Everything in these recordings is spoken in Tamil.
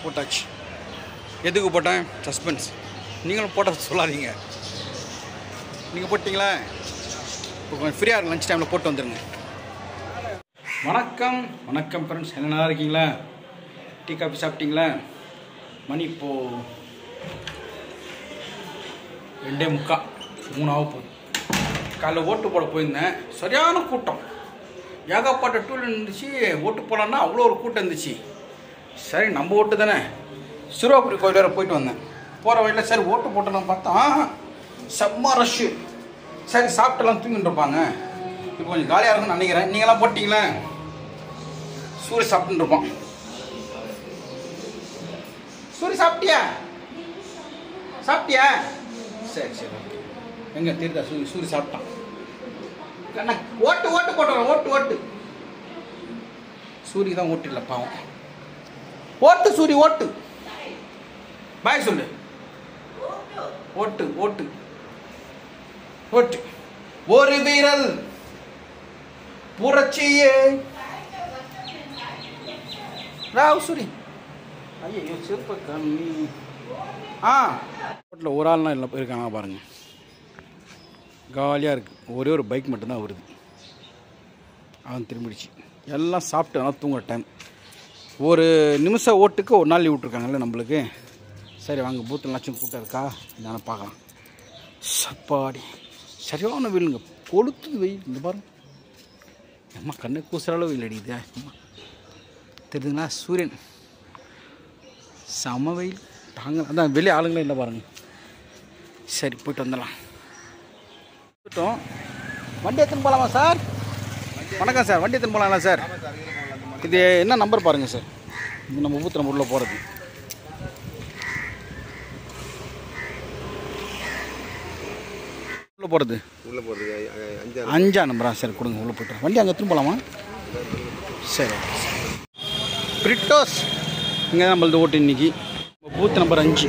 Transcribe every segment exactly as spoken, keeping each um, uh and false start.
போட்டாச்சு. எதுக்கு போட்டேன்? சஸ்பென்ஸ். நீங்களும் போட்ட சொல்லாதீங்க. நீங்கள் போட்டிங்களா? இப்போ கொஞ்சம் ஃப்ரீயாக இருக்கும், லஞ்ச் டைமில் போட்டு வந்துடுங்க. வணக்கம் வணக்கம் ஃப்ரெண்ட்ஸ், என்ன நல்லா இருக்கீங்களா? டீ காஃபி சாப்பிட்டீங்களா? மணி இப்போது ரெண்டே முக்கா மூணாவது போகுது. காலைல ஓட்டு போட போயிருந்தேன், சரியான கூட்டம், ஏகப்பட்ட டூல் இருந்துச்சு. ஓட்டு போடலான்னா அவ்வளோ ஒரு கூட்டம் இருந்துச்சு. சரி நம்ம ஓட்டு தானே, சிறுவாபுரி கோயில் வேறு போயிட்டு வந்தேன். போகிற வழியில் சரி ஓட்டு போட்டலாம் பார்த்தா செம்ம ரஷ்ஷு. சரி சாப்பிட்டெல்லாம் தூங்கிட்டு இருப்பாங்க, இப்போ கொஞ்சம் காலியாக இருக்குன்னு நினைக்கிறேன். நீங்களாம் போட்டிங்களா? சூரிய சாப்பிட்டுன்னு இருப்பான். சூரிய சாப்பிட்டியா? சாப்பிட்டியா? சரி சரி ஓகே. எங்கே தெரியுதா? சூரிய சூரிய சாப்பிட்டான். என்ன ஓட்டு ஓட்டு போட்டுறோம், ஓட்டு ஓட்டு. சூரிய தான் ஓட்டு இல்லை பாவம். ஓட்டு சூரிய ஓட்டு. பாய் சொல்லு. ஓட்டு ஓட்டு ஓட்டு. ஒரு வீரல் புரட்சியே ராவ் சூரி. ஐயோ சிறப்பு கம்மி. ஆ ரோட்டில் ஒரு ஆள்னா இல்லை இருக்காங்க பாருங்க, காலியாக இருக்குது. ஒரே ஒரு பைக் மட்டும்தான் வருது, அவன் திரும்பிடுச்சு. எல்லாம் சாப்பிட்டு ஆனால் தூங்குற டைம். ஒரு நிமிஷம் ஓட்டுக்கு ஒரு நாள் லீவ் விட்ருக்காங்கல்ல நம்மளுக்கு. சரி வாங்க பூத்தில் லட்சம் கூட்டம் இருக்கா என்னென்ன பார்க்கலாம். சப்பாடி சரியான வெயிலுங்க, கொளுத்துது வெயில். இந்த பாருங்க அம்மா, கண்ணை கூசுற அளவு வெயில் அடிக்குது. அம்மா தெரியுதுங்களா? சூரியன் செம வெயில் தாங்க. அதான் வெளியே ஆளுங்களே இல்லை பாருங்க. சரி போய்ட்டு வந்துடலாம். போயிட்டோம். வண்டி எடுத்துன்னு போகலாமா சார்? வணக்கம் சார், வண்டி எடுத்துன்னு போகலாங்களா சார்? இது என்ன நம்பர் பாருங்கள் சார், இது நம்ம ஊற்று நம்ம உள்ளே போகிறது. உள்ளே போகிறது உள்ளே போகிறது அஞ்சா நம்பரா? சரி கொடுங்க, உள்ளே போய்ட்டு. வண்டி அங்கே எடுத்துன்னு போகலாமா? சரி பிரிட்டோஸ் இங்கே தான் நம்மளது ஓட்டு இன்னைக்கு. பூத் நம்பர் அஞ்சு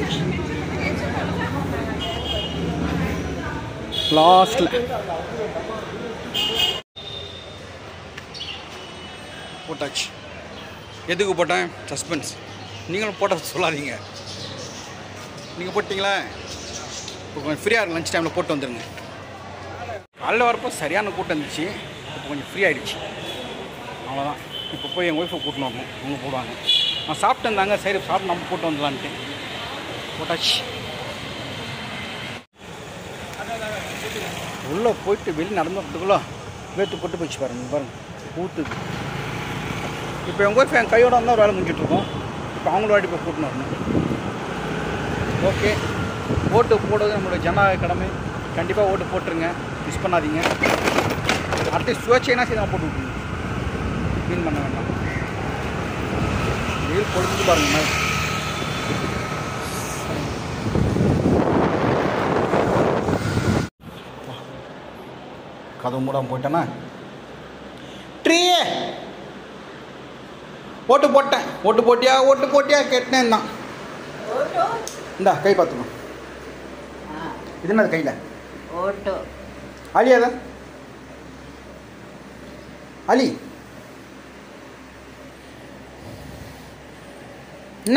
லாஸ்ட்டில். போட்டாச்சு. எதுக்கு போட்டேன்? சஸ்பென்ஸ். நீங்களும் போட்ட சொல்லாதீங்க. நீங்கள் போட்டிங்களா? இப்போ கொஞ்சம் ஃப்ரீயாக இருக்கும், லஞ்ச் டைமில் போட்டு வந்துடுங்க. காலைல வரப்போ சரியான கூட்டம் இருந்துச்சு, இப்போ கொஞ்சம் ஃப்ரீ ஆகிடுச்சு. அவ்வளோதான். இப்போ போய் எங்கள் ஒய்ஃபை கூட்டின்னு வரணும், அவங்க போடுவாங்க. நான் சாப்பிட்டு இருந்தாங்க, சரி சாப்பிட்டு நம்ம போட்டு வந்துடலான்ட்டு போட்டாச்சு. உள்ளே போயிட்டு வெளியே நடந்து வரதுக்குள்ளே வேத்து போட்டு போயிடுச்சு பாருங்க. பாருங்க ஊற்றுது. இப்போ எங்கள் ஒய்ஃப் என் கையோட வந்தால் வேலை முடிஞ்சிட்ருக்கோம். இப்போ அவங்கள வாட்டி போய் கூட்டின்னு வரணும். ஓகே, ஓட்டு போடுறது நம்மளுடைய ஜனநாயக கடமை. கண்டிப்பாக ஓட்டு போட்டுருங்க, மிஸ் பண்ணாதீங்க. அடுத்து சுயேட்சைனா சரி தான் போட்டு விட்டுருங்க, மீன் பண்ண வேண்டாம். வெயில் பொழுது பாருங்க. கதவு மூடாமல் போயிட்டேன்னா ட்ரீயே. ஓட்டு போட்டேன். ஓட்டு போட்டியா ஓட்டு போட்டியா கேட்டேன் தான். இந்தா கை பார்த்துக்கணும். இது என்னது கையில்? ஓட்டு அலி. அதான் அலி என்ன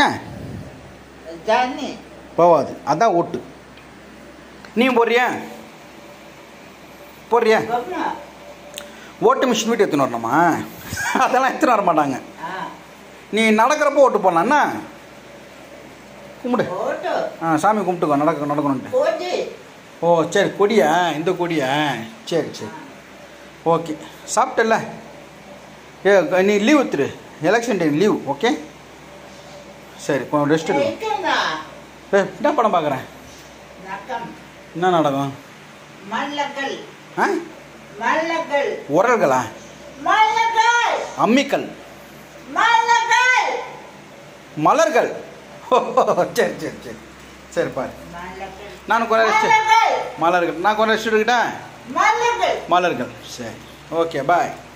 போவாது, அதான் ஓட்டு. நீ போடுறியா? போடுறியா? ஓட்டு மிஷின் வீட்டு எடுத்துன்னு வரணுமா? அதெல்லாம் எடுத்துன்னு வர மாட்டாங்க. நீ நடக்கிறப்போ ஓட்டு போடலாம்ண்ணா. கும்பிடு. ஆ சாமி கும்பிட்டுக்கோ, நடக்க நடக்கணுன்ட்டு. ஓ சரி, கொடியா? இந்த கொடியா? சரி சரி ஓகே. சாப்பிட்டல? ஏ நீ லீவ் எடுத்துரு, எலெக்ஷன் டைம் லீவ். ஓகே சரி, கொஞ்சம் ரெஸ்ட் எடு. ஏ என்ன படம் பார்க்குறேன்? என்ன நாடகம்? ஆ உரல்களா? அம்மிக்கல் மலர்கள். சரி சரி சரி சரி பாரு. நான் கொஞ்சம் ரெஸ்ட். மலர்கள் நான் கொஞ்சம் ரெஸ்ட் எடுக்கிட்டேன். மலர்கள் சரி ஓகே பாய்.